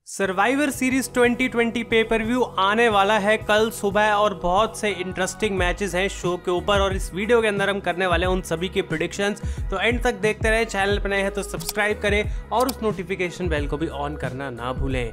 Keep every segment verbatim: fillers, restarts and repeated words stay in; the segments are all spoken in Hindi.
Survivor series twenty twenty pay per view आने वाला है कल सुबह और बहुत से इंटरेस्टिंग मैचेस हैं शो के ऊपर और इस वीडियो के अंदर हम करने वाले हैं उन सभी के प्रेडिक्शंस। तो एंड तक देखते रहे, चैनल पर नए हैं तो सब्सक्राइब करें और उस नोटिफिकेशन बेल को भी ऑन करना ना भूलें।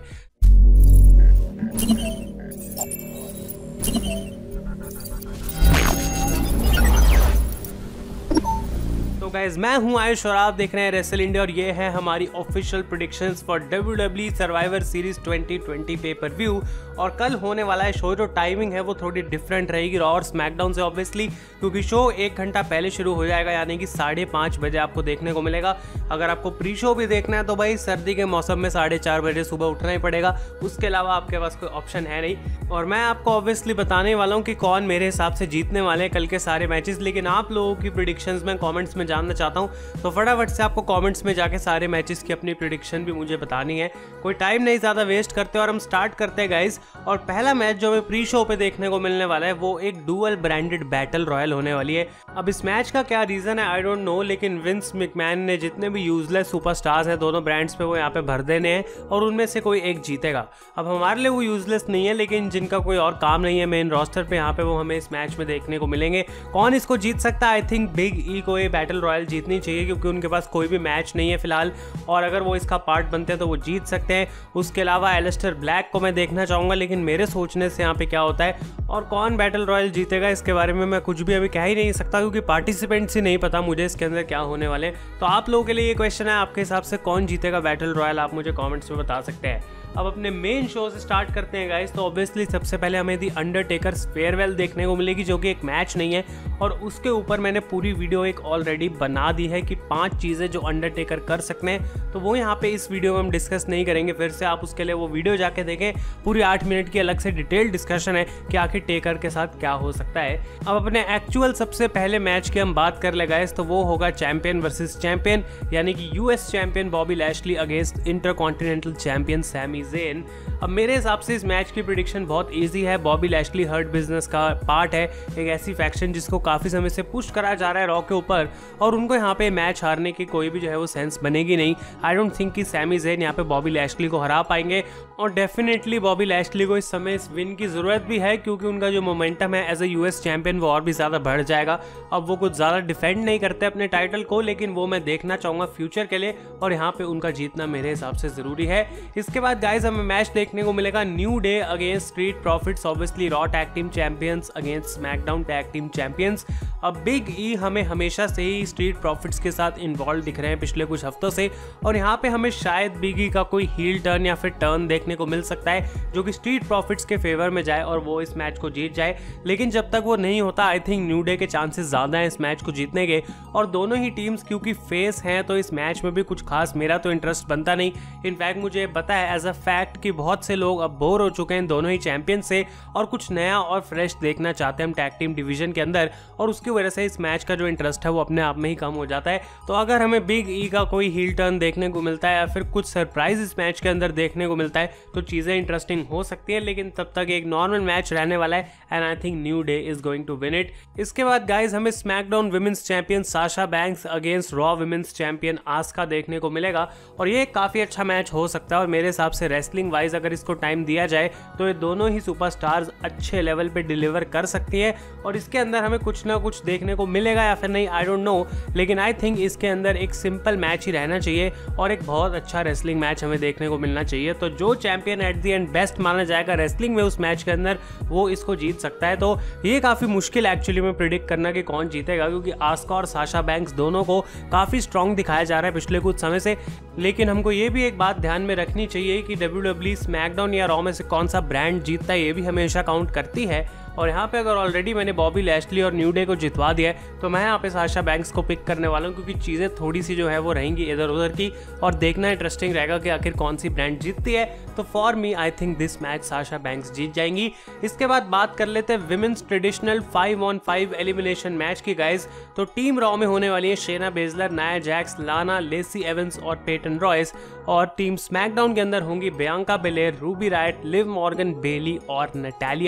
तो गाइज मैं हूं आयुष और आप देख रहे हैं रेसल इंडिया और ये है हमारी official predictions for W W E survivor series twenty twenty pay per view. और कल होने वाला है शो, जो टाइमिंग है वो थोड़ी डिफरेंट रहेगी रॉ और स्मैकडाउन से ऑब्वियसली, क्योंकि शो एक घंटा पहले शुरू हो जाएगा, यानी कि साढ़े पाँच बजे आपको देखने को मिलेगा। अगर आपको प्री शो भी देखना है तो भाई सर्दी के मौसम में साढ़े चार बजे सुबह उठना ही पड़ेगा, उसके अलावा आपके पास कोई ऑप्शन है नहीं। और मैं आपको ऑब्वियसली बताने वाला हूँ कि कौन मेरे हिसाब से जीतने वाले हैं कल के सारे मैचेस, लेकिन आप लोगों की प्रेडिक्शंस में कमेंट्स में जानना चाहता हूं, तो फटाफट से आपको कमेंट्स में जाके सारे मैचेस की अपनी प्रेडिक्शन भी मुझे बतानी है। कोई टाइम नहीं ज़्यादा वेस्ट करते और हम स्टार्ट करते हैं गाइस। और पहला मैच जो हमें प्री शो पे देखने को मिलने वाला है वो एक डुअल ब्रांडेड बैटल रॉयल होने वाली है। अब इस मैच का क्या रीजन है आई डोंट नो, लेकिन विंस मैकमैन ने जितने भी यूजलेस सुपरस्टार्स हैं दोनों ब्रांड्स पे वो यहाँ पे भर देने हैं और उनमें से कोई एक जीतेगा। अब हमारे लिए वो यूजलेस नहीं है, लेकिन जिनका कोई और काम नहीं है मेन रोस्टर पे, यहाँ पे वो हमें इस मैच में देखने को मिलेंगे। कौन इसको जीत सकता है? आई थिंक बिग ई को ये बैटल रॉयल जीतनी चाहिए, क्योंकि उनके पास कोई भी मैच नहीं है फिलहाल, और अगर वो इसका पार्ट बनते हैं तो वो जीत सकते हैं। उसके अलावा एलिस्टर ब्लैक को मैं देखना चाहूंगा, लेकिन मेरे सोचने से यहाँ पे क्या होता है और कौन बैटल रॉयल जीतेगा इसके बारे में मैं कुछ भी अभी कह ही नहीं सकता, क्योंकि पार्टिसिपेंट्स ही नहीं पता मुझे इसके अंदर क्या होने वाले हैं। तो आप लोगों के लिए ये क्वेश्चन है, आपके हिसाब से कौन जीतेगा बैटल रॉयल, आप मुझे कमेंट्स में बता सकते हैं। अब अपने मेन शो से स्टार्ट करते हैं गाइस। तो ऑब्वियसली सबसे पहले हमें दी अंडरटेकर्स फेयरवेल देखने को मिलेगी, जो कि एक मैच नहीं है, और उसके ऊपर मैंने पूरी वीडियो एक ऑलरेडी बना दी है कि पांच चीज़ें जो अंडरटेकर कर सकते हैं, तो वो यहाँ पे इस वीडियो में हम डिस्कस नहीं करेंगे फिर से, आप उसके लिए वो वीडियो जाके देखें। पूरी आठ मिनट की अलग से डिटेल डिस्कशन है कि आखिर टेकर के साथ क्या हो सकता है। अब अपने एक्चुअल सबसे पहले मैच की हम बात कर ले गाइस, तो वो होगा चैंपियन वर्सेस चैंपियन, यानी कि US champion Bobby Lashley against intercontinental champion Sami Zayn. अब मेरे हिसाब से इस मैच की प्रेडिक्शन बहुत इजी है। बॉबी लैशली हर्ट बिजनेस का पार्ट है, एक ऐसी फैक्शन जिसको काफी समय से पुश करा जा रहा है रॉ के ऊपर, और उनको यहाँ पे मैच हारने की कोई भी जो है वो सेंस बनेगी नहीं। आई डोंट थिंक कि सैमी ज़ेन यहाँ पे बॉबी लैशली को हरा पाएंगे, और डेफिनेटली बॉबी लैशली को इस समय इस विन की जरूरत भी है, क्योंकि उनका जो मोमेंटम है एज ए यूएस चैंपियन वो और भी ज्यादा बढ़ जाएगा। अब वो कुछ ज्यादा डिफेंड नहीं करते अपने टाइटल को, लेकिन वो मैं देखना चाहूंगा फ्यूचर के लिए, और यहाँ पे उनका जीतना मेरे हिसाब से जरूरी है। इसके बाद गाइस हमें मैच देखने को मिलेगा New Day against Street Profits, obviously Raw tag team champions against SmackDown tag team champions. अब बिग ई हमें हमेशा से ही स्ट्रीट प्रॉफिट्स के साथ इन्वॉल्व दिख रहे हैं पिछले कुछ हफ्तों से, और यहाँ पे हमें शायद बिग ई का कोई हील टर्न या फिर टर्न देखने को मिल सकता है जो कि स्ट्रीट प्रॉफिट्स के फेवर में जाए और वो इस मैच को जीत जाए। लेकिन जब तक वो नहीं होता आई थिंक न्यू डे के चांसेस ज्यादा हैं इस मैच को जीतने के, और दोनों ही टीम्स क्योंकि फेस हैं तो इस मैच में भी कुछ खास मेरा तो इंटरेस्ट बनता नहीं। इनफैक्ट मुझे पता है एज अ फैक्ट कि बहुत से लोग अब बोर हो चुके हैं दोनों ही चैंपियन से, और कुछ नया और फ्रेश देखना चाहते हैं हम टैग टीम डिवीजन के अंदर, और उसकी वजह से इस मैच का जो इंटरेस्ट है वो अपने आप में ही कम हो जाता है। तो अगर हमें बिग ई का कोई हील टर्न देखने को मिलता है या फिर कुछ सरप्राइज इस मैच के अंदर देखने को मिलता है तो चीजें इंटरेस्टिंग हो सकती है, लेकिन तब तक एक नॉर्मल मैच रहने वाला है, and I think New Day is going to win it. इसके बाद गाइस हमें SmackDown women's champion Sasha Banks against Raw women's champion Asuka देखने को मिलेगा, और ये काफी अच्छा मैच हो सकता है। और मेरे हिसाब से रेसलिंग वाइज अगर इसको टाइम दिया जाए तो ये दोनों ही सुपरस्टार्स अच्छे लेवल पे डिलीवर कर सकती है, और इसके अंदर हमें कुछ ना कुछ देखने को मिलेगा या फिर नहीं आई डोंट नो, लेकिन आई थिंक इसके अंदर एक सिंपल मैच ही रहना चाहिए और एक बहुत अच्छा रेसलिंग मैच हमें देखने को मिलना चाहिए। तो जो champion at the end best माना जाएगा रेसलिंग में उस मैच के अंदर वो इसको जीत सकता है। तो ये काफी मुश्किल एक्चुअली में प्रिडिक्ट करना कि कौन जीतेगा, क्योंकि आस्का और साशा बैंक्स दोनों को काफी स्ट्रॉन्ग दिखाया जा रहा है पिछले कुछ समय से। लेकिन हमको ये भी एक बात ध्यान में रखनी चाहिए कि डब्ल्यू डब्ल्यू ई स्मैकडाउन या रॉ में से कौन सा ब्रांड जीतता है ये भी हमेशा काउंट करती है। और यहाँ पे अगर ऑलरेडी मैंने बॉबी लैशली और न्यू डे को जितवा दिया है तो मैं यहाँ पे साशा बैंक्स को पिक करने वाला हूँ, क्योंकि चीज़ें थोड़ी सी जो है वो रहेंगी इधर उधर की, और देखना इंटरेस्टिंग रहेगा कि आखिर कौन सी ब्रांड जीतती है। तो for me I think this match Sasha Banks जीत जाएंगी। इसके बाद बात कर लेते हैं women's traditional five on five elimination match की गाइज। तो टीम रॉ में होने वाली है Shayna Baszler, Nia Jax, Lana, Lacey Evans और पेटन रॉयस, और टीम स्मैकडाउन के अंदर होंगी Bianca Belair, Ruby Riott, Liv Morgan, Bayley और नटालिया।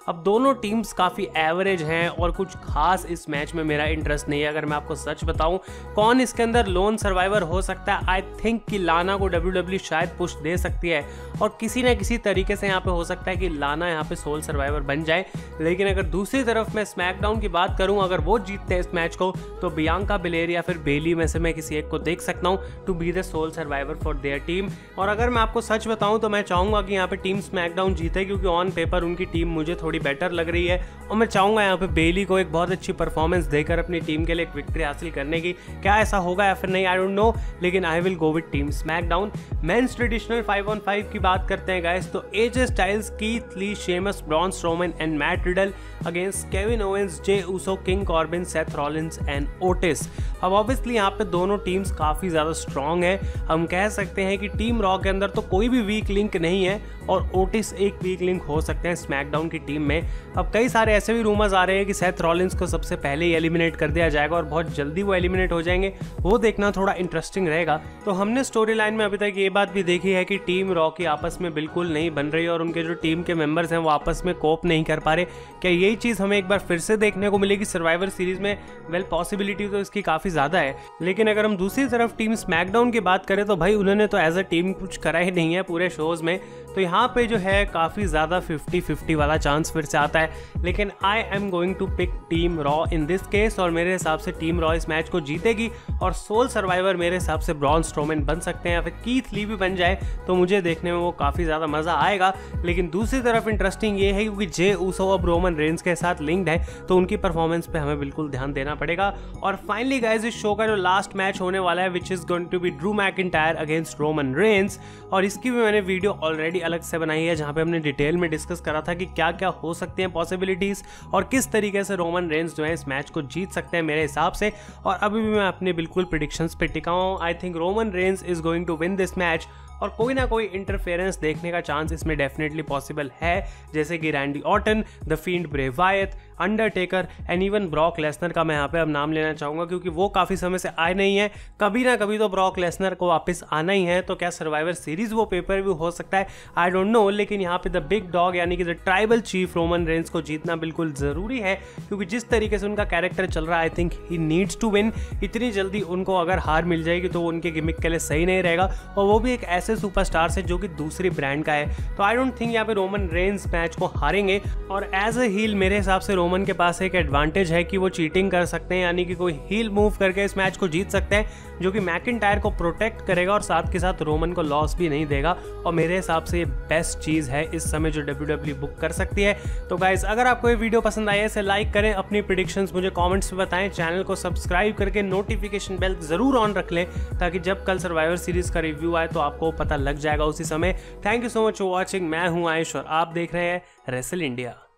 अब दोनों टीम्स काफ़ी एवरेज हैं और कुछ खास इस मैच में मेरा इंटरेस्ट नहीं है। अगर मैं आपको सच बताऊं कौन इसके अंदर लोन सर्वाइवर हो सकता है, आई थिंक कि लाना को डब्ल्यू डब्ल्यू शायद पुश दे सकती है और किसी न किसी तरीके से यहाँ पे हो सकता है कि लाना यहाँ पे सोल सर्वाइवर बन जाए। लेकिन अगर दूसरी तरफ मैं स्मैकडाउन की बात करूं, अगर वो जीतते हैं इस मैच को तो बियांका बिलेर या फिर बेली में से मैं किसी एक को देख सकता हूं to be the sole survivor for their team. और अगर मैं आपको सच बताऊं तो मैं चाहूंगा कि यहाँ पे टीम स्मैकडाउन जीते, क्योंकि ऑन पेपर उनकी टीम मुझे थोड़ी बेटर लग रही है और मैं चाहूंगा यहाँ पे बेली को एक बहुत अच्छी परफॉर्मेंस देकर अपनी टीम के लिए एक विक्ट्री हासिल करने की। क्या ऐसा होगा या फिर नहीं, आई डोंट नो, लेकिन I will go with team SmackDown. Men's traditional five on five की बात करते हैं गाइस, तो AJ Styles, Keith Lee, Sheamus, Braun Strowman and Matt Riddle against Kevin Owens, Jey Uso, King Corbin, Seth Rollins and Otis. अब ऑब्वियसली यहाँ पे दोनों टीम्स काफ़ी ज़्यादा स्ट्रॉन्ग है। हम कह सकते हैं कि टीम रॉ के अंदर तो कोई भी वीक लिंक नहीं है और ओटिस एक वीक लिंक हो सकते हैं स्मैकडाउन की टीम में। अब कई सारे ऐसे भी रूमर्स आ रहे हैं कि सेथ रॉलिंस को सबसे पहले ही एलिमिनेट कर दिया जाएगा और बहुत जल्दी वो एलिमिनेट हो जाएंगे। वो देखना थोड़ा इंटरेस्टिंग रहेगा। तो हमने स्टोरी लाइन में अभी तक ये बात भी देखी है कि टीम रॉ की आपस में बिल्कुल नहीं बन रही और उनके जो टीम के मेंबर्स हैं वो आपस में कोप नहीं कर पा रहे। क्या यही चीज़ हमें एक बार फिर से देखने को मिलेगी सर्वाइवर सीरीज में? वेल, पॉसिबिलिटी तो इसकी काफ़ी ज़्यादा है। लेकिन अगर हम दूसरी तरफ टीम स्मैकडाउन की बात करें तो भाई उन्होंने तो एज अ टीम कुछ करा ही नहीं है पूरे शोज़ में, तो यहाँ पे जो है काफ़ी ज़्यादा फिफ्टी फिफ्टी वाला चांस फिर से आता है। लेकिन I am going to pick team Raw in this case और मेरे हिसाब से टीम रॉ इस मैच को जीतेगी और सोल सर्वाइवर मेरे हिसाब से ब्रॉन स्ट्रोमन बन सकते हैं या फिर कीथ ली भी बन जाए तो मुझे देखने में वो काफ़ी ज़्यादा मज़ा आएगा। लेकिन दूसरी तरफ इंटरेस्टिंग ये है क्योंकि जे उसो अब रोमन रेंस के साथ लिंक्ड है तो उनकी परफॉर्मेंस पे हमें बिल्कुल ध्यान देना पड़ेगा। और फाइनली गाइस, इस शो का जो लास्ट मैच होने वाला है which is going to be Drew McIntyre against Roman Reigns, और इसकी भी मैंने वीडियो ऑलरेडी अलग से बनाई है जहाँ पे हमने डिटेल में डिस्कस करा था कि क्या क्या हो सकती हैं पॉसिबिलिटीज़ और किस तरीके से रोमन रेंस जो है इस मैच को जीत सकते हैं मेरे हिसाब से। और अभी भी मैं अपने बिल्कुल प्रेडिक्शंस पे टिका हूँ। I think Roman Reigns is going to win this match और कोई ना कोई इंटरफेरेंस देखने का चांस इसमें डेफिनेटली पॉसिबल है, जैसे कि Randy Orton, the Fiend Bray Wyatt, Undertaker and even Brock Lesnar का मैं यहाँ पे अब नाम लेना चाहूँगा क्योंकि वो काफ़ी समय से आए नहीं है। कभी ना कभी तो ब्रॉक लेसनर को वापस आना ही है। तो क्या सर्वाइवर सीरीज वो पेपर व्यू हो सकता है, आई डोंट नो, लेकिन यहाँ पे द बिग डॉग यानी कि the tribal chief Roman Reigns को जीतना बिल्कुल ज़रूरी है क्योंकि जिस तरीके से उनका कैरेक्टर चल रहा है I think he needs to win. इतनी जल्दी उनको अगर हार मिल जाएगी तो उनके गिमिक के लिए सही नहीं रहेगा और वो भी एक ऐसे सुपरस्टार से जो कि दूसरी ब्रांड का है। तो आई डोंट थिंक यहाँ पे रोमन रेंस मैच को हारेंगे और एज अ हील मेरे हिसाब से रोमन के पास एक एडवांटेज है कि वो चीटिंग कर सकते हैं, यानी कि कोई हील मूव करके इस मैच को जीत सकते हैं जो कि मैकिंटायर को प्रोटेक्ट करेगा और साथ के साथ रोमन को लॉस भी नहीं देगा। और मेरे हिसाब से ये बेस्ट चीज़ है इस समय जो डब्ल्यू डब्ल्यू बुक कर सकती है। तो गाइज, अगर आपको ये वीडियो पसंद आए इसे लाइक करें, अपनी प्रेडिक्शंस मुझे कमेंट्स में बताएं, चैनल को सब्सक्राइब करके नोटिफिकेशन बेल जरूर ऑन रख लें ताकि जब कल सर्वाइवर सीरीज का रिव्यू आए तो आपको पता लग जाएगा उसी समय। Thank you so much for watching. मैं हूं आयुष और आप देख रहे हैं रेसल इंडिया।